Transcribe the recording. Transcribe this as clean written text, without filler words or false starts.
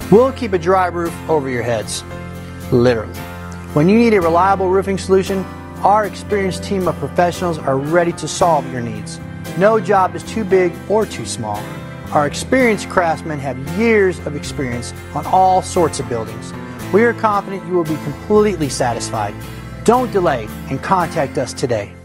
We'll keep a dry roof over your heads, literally. When you need a reliable roofing solution, our experienced team of professionals are ready to solve your needs. No job is too big or too small. Our experienced craftsmen have years of experience on all sorts of buildings. We are confident you will be completely satisfied. Don't delay and contact us today.